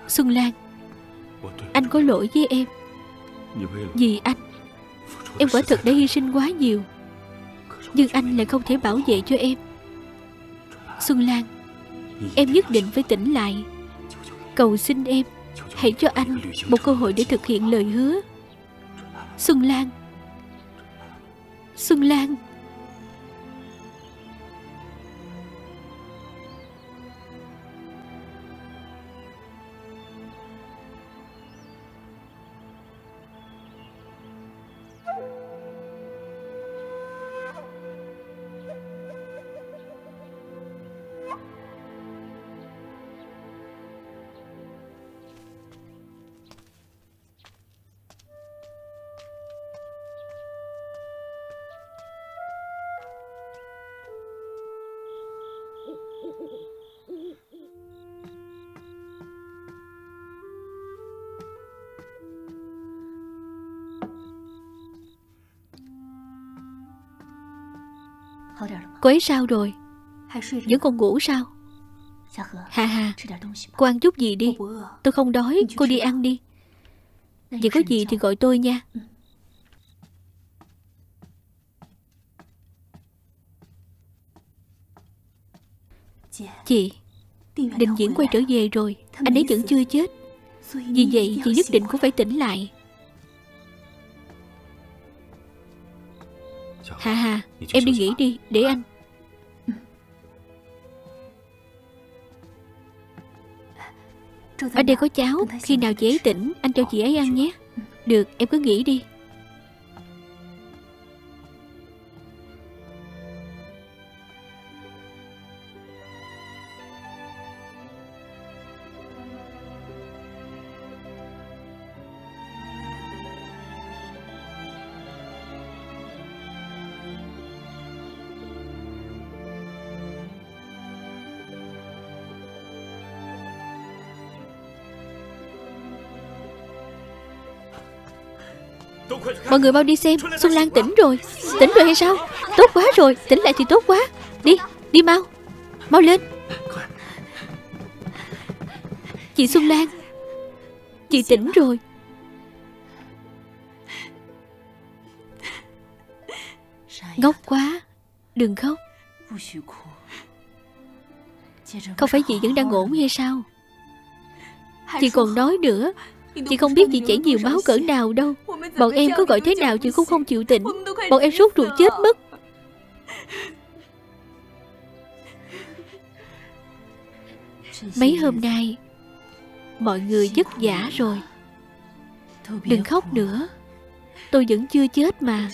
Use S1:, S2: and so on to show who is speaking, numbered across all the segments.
S1: Xuân Lan, anh có lỗi với em. Vì anh, em quả thực đã hy sinh quá nhiều, nhưng anh lại không thể bảo vệ cho em. Xuân Lan, em nhất định phải tỉnh lại. Cầu xin em, hãy cho anh một cơ hội để thực hiện lời hứa. Xuân Lan, Xuân Lan. Cô ấy sao rồi? Vẫn còn ngủ sao? Hà Hà, cô ăn chút gì đi. Tôi không đói, cô đi ăn đi. Vậy có gì thì gọi tôi nha. Chị, Định Diễn quay trở về rồi. Anh ấy vẫn chưa chết. Vì vậy chị nhất định cũng phải tỉnh lại. Hà Hà, em đi nghỉ đi, để anh. Ở đây có cháo, khi nào chị ấy tỉnh anh cho chị ấy ăn nhé. Được, em cứ nghỉ đi. Mọi người mau đi xem, Xuân Lan tỉnh rồi. Tỉnh rồi hay sao? Tốt quá rồi, tỉnh lại thì tốt quá. Đi, đi mau, mau lên. Chị Xuân Lan, chị tỉnh rồi. Ngốc quá, đừng khóc. Không phải chị vẫn đang ổn hay sao? Chị còn nói nữa, chị không biết chị chảy nhiều máu cỡ nào đâu. Bọn em có gọi thế nào chị cũng không chịu tỉnh. Bọn em sốt ruột chết mất. Mấy hôm nay mọi người vất vả rồi. Đừng khóc nữa. Tôi vẫn chưa chết mà.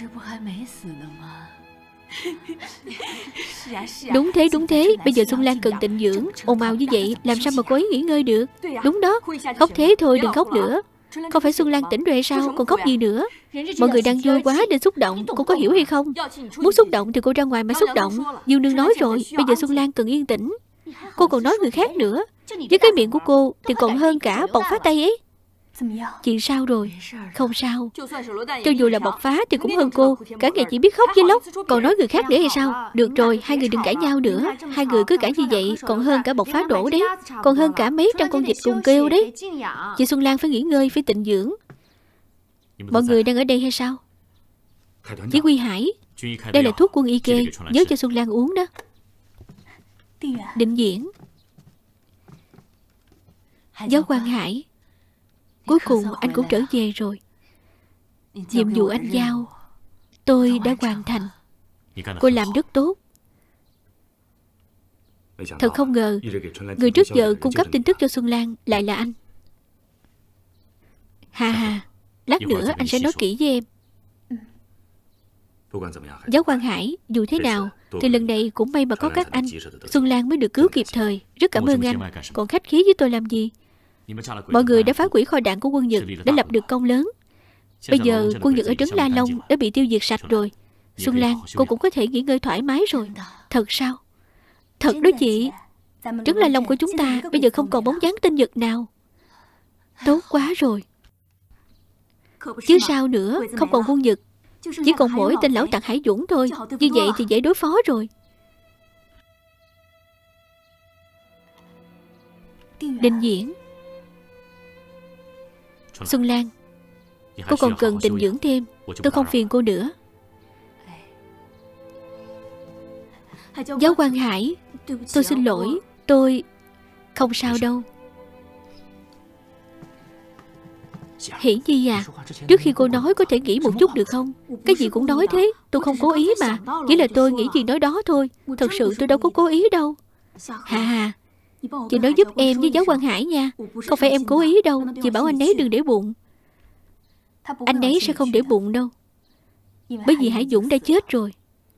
S1: Đúng thế. Bây giờ Xuân Lan cần tịnh dưỡng. Ồn ào như vậy làm sao mà cô ấy nghỉ ngơi được? Đúng đó, khóc thế thôi, đừng khóc nữa. Không phải Xuân Lan tỉnh rồi hay sao? Còn khóc gì nữa? Mọi người đang vui quá nên xúc động. Cô có hiểu hay không? Muốn xúc động thì cô ra ngoài mà xúc động. Diêu nương nói rồi, bây giờ Xuân Lan cần yên tĩnh. Cô còn nói người khác nữa. Với cái miệng của cô thì còn hơn cả bộc phá tay ấy. Chị sao rồi? Không sao. Cho dù là bộc phá thì cũng hơn cô. Cả ngày chỉ biết khóc với lóc, còn nói người khác nữa hay sao? Được rồi, hai người đừng cãi nhau nữa. Hai người cứ cãi như vậy còn hơn cả bộc phá đổ đấy. Còn hơn cả mấy trăm con vịt cùng kêu đấy. Chị Xuân Lan phải nghỉ ngơi, phải tịnh dưỡng. Mọi người đang ở đây hay sao? Chỉ Huy Hải, đây là thuốc quân y kê, nhớ cho Xuân Lan uống đó. Định Diễn, Giáo Quan Hải, cuối cùng anh cũng trở về rồi. Nhiệm vụ anh giao tôi đã hoàn thành. Cô làm rất tốt. Thật không ngờ người trước giờ cung cấp tin tức cho Xuân Lan lại là anh. Hà, lát nữa anh sẽ nói kỹ với em. Giáo Quan Hải, dù thế nào thì lần này cũng may mà có các anh, Xuân Lan mới được cứu kịp thời. Rất cảm ơn anh. Còn khách khí với tôi làm gì? Mọi người đã phá hủy kho đạn của quân Nhật, đã lập được công lớn. Bây giờ quân Nhật ở trấn La Long đã bị tiêu diệt sạch rồi. Xuân Lan, cô cũng có thể nghỉ ngơi thoải mái rồi. Thật sao? Thật đó chị. Trấn La Long của chúng ta bây giờ không còn bóng dáng tên Nhật nào. Tốt quá rồi. Chứ sao nữa, không còn quân Nhật, chỉ còn mỗi tên lão tặc Hải Dũng thôi. Như vậy thì dễ đối phó rồi. Định Diễn, Xuân Lan, cô còn cần tịnh dưỡng thêm. Tôi không phiền cô nữa. Giáo quan Hải, tôi xin lỗi. Tôi... Không sao đâu. Hiển Nhi à, trước khi cô nói có thể nghĩ một chút được không? Cái gì cũng nói thế. Tôi không cố ý mà. Chỉ là tôi nghĩ gì nói đó thôi. Thật sự tôi đâu có cố ý đâu. Hà Hà, chị nói giúp em với giáo quan Hải nha. Không phải em cố ý đâu. Chị bảo anh ấy đừng để bụng. Anh ấy sẽ không để bụng đâu. Bởi vì Hải Dũng đã chết rồi.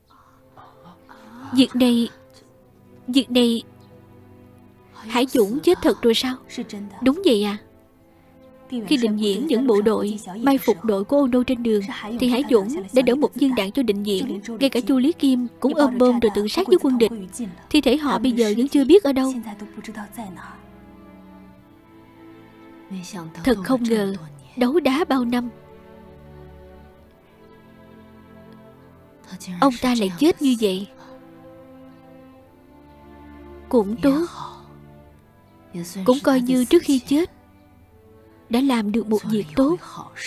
S1: Việc này Hải Dũng chết thật rồi sao? Đúng vậy à? Khi Định Diễn những bộ đội mai phục đội của Ôn Đô trên đường, thì Hải Dũng đã đỡ một viên đạn cho Định Diễn. Ngay cả Chu Lý Kim cũng ôm bom rồi tự sát với quân địch. Thi thể họ bây giờ vẫn chưa biết ở đâu. Thật không ngờ, đấu đá bao năm, ông ta lại chết như vậy. Cũng tốt, cũng coi như trước khi chết đã làm được một việc tốt.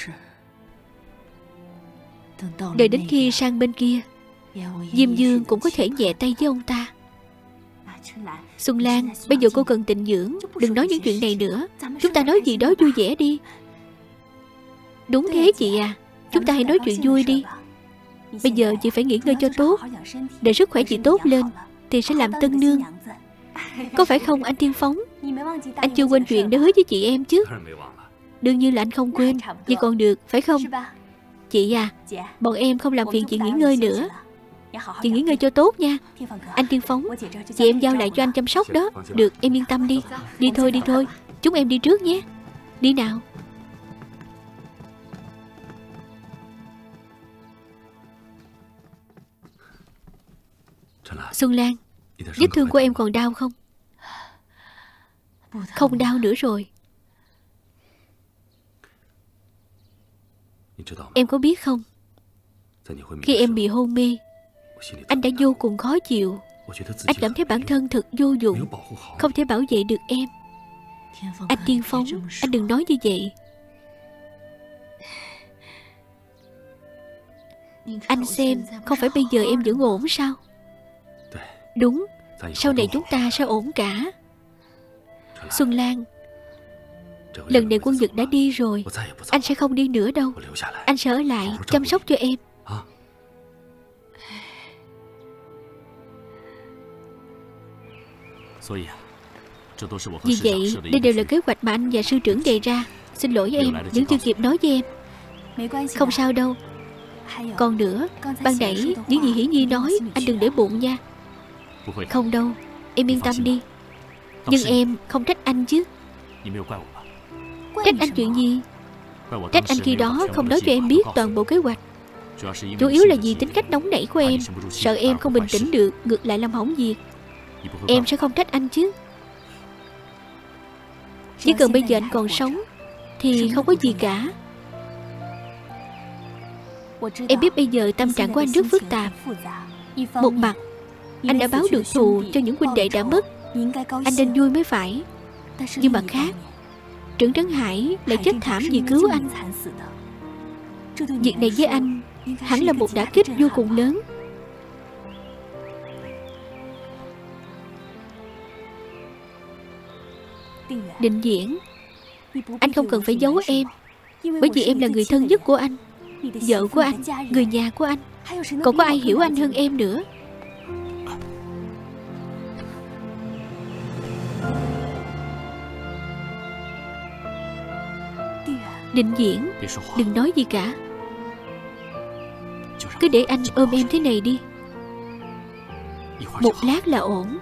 S1: Đợi đến khi sang bên kia, Diêm Dương cũng có thể nhẹ tay với ông ta. Xuân Lan, bây giờ cô cần tịnh dưỡng. Đừng nói những chuyện này nữa. Chúng ta nói gì đó vui vẻ đi. Đúng thế chị à. Chúng ta hãy nói chuyện vui đi. Bây giờ chị phải nghỉ ngơi cho tốt. Để sức khỏe chị tốt lên thì sẽ làm tân nương. Có phải không anh Tiên Phóng? Anh chưa quên chuyện đã hứa với chị em chứ? Đương nhiên là anh không quên. Vậy còn được, phải không? Chị à, bọn em không làm phiền chị nghỉ ngơi nữa. Chị nghỉ ngơi cho tốt nha. Anh Tiên Phóng, chị em giao lại cho anh chăm sóc đó. Được, em yên tâm đi. Đi thôi, đi thôi. Chúng em đi trước nhé. Đi nào. Xuân Lan, vết thương của em còn đau không? Không đau nữa rồi. Em có biết không, khi em bị hôn mê, anh đã vô cùng khó chịu. Anh cảm thấy bản thân thật vô dụng, không thể bảo vệ được em. Anh Tiên Phóng, anh đừng nói như vậy. Anh xem, không phải bây giờ em vẫn ổn sao? Đúng, sau này chúng ta sẽ ổn cả. Xuân Lan, lần này quân Dực đã đi rồi, anh sẽ không đi nữa đâu. Anh sẽ ở lại chăm sóc cho em. Vì vậy, đây đều là kế hoạch mà anh và sư trưởng đề ra. Xin lỗi em, vẫn chưa kịp nói với em. Không sao đâu. Còn nữa, ban nãy những gì Hiển Nhi nói, anh đừng để bụng nha. Không đâu, em yên tâm đi. Nhưng em không trách anh chứ? Trách anh chuyện gì? Trách anh khi đó không nói cho em biết toàn bộ kế hoạch. Chủ yếu là vì tính cách nóng nảy của em, sợ em không bình tĩnh được, ngược lại làm hỏng việc. Em sẽ không trách anh chứ? Chỉ cần bây giờ anh còn sống thì không có gì cả. Em biết bây giờ tâm trạng của anh rất phức tạp. Một mặt, anh đã báo được thù cho những huynh đệ đã mất, anh nên vui mới phải. Nhưng mặt khác, Trưởng Trấn Hải lại chết thảm vì cứu anh. Việc này với anh hẳn là một đả kích vô cùng lớn. Định Diễn, anh không cần phải giấu em, bởi vì em là người thân nhất của anh, vợ của anh, người nhà của anh. Còn có ai hiểu anh hơn em nữa. Định Diễn, đừng nói gì cả. Cứ để anh ôm em thế này đi. Một lát là ổn.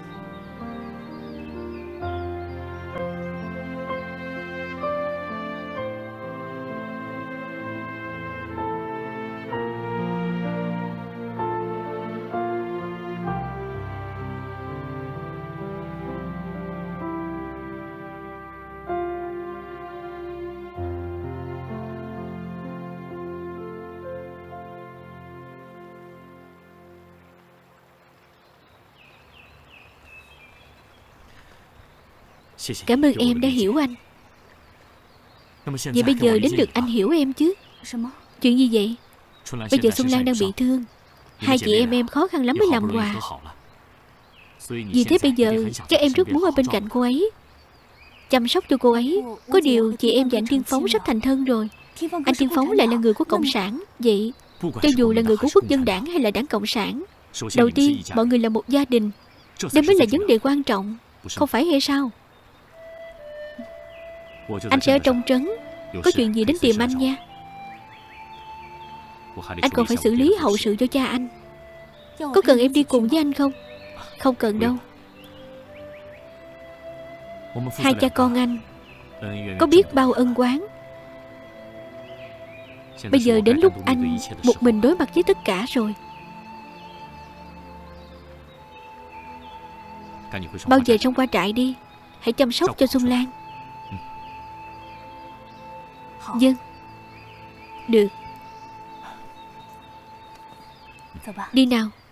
S1: Cảm ơn em đã hiểu anh. Vậy bây giờ đến lượt anh hiểu em chứ. Chuyện gì vậy? Bây giờ Xuân Lan đang bị thương, hai chị em khó khăn lắm mới làm hòa. Vì thế bây giờ chắc em rất muốn ở bên cạnh cô ấy, chăm sóc cho cô ấy. Có điều chị em và anh Tiên Phóng sắp thành thân rồi. Anh Tiên Phóng lại là người của Cộng sản. Vậy cho dù là người của Quốc dân đảng hay là đảng Cộng sản, đầu tiên mọi người là một gia đình. Đây mới là vấn đề quan trọng, không phải hay sao? Anh sẽ ở trong trấn, có chuyện gì đến tìm anh nha. Anh còn phải xử lý hậu sự cho cha anh. Có cần em đi cùng với anh không? Không cần đâu. Hai cha con anh có biết bao ân oán. Bây giờ đến lúc anh một mình đối mặt với tất cả rồi. Bao giờ xong qua trại đi, hãy chăm sóc cho Xuân Lan. Vâng. Được. Đi nào.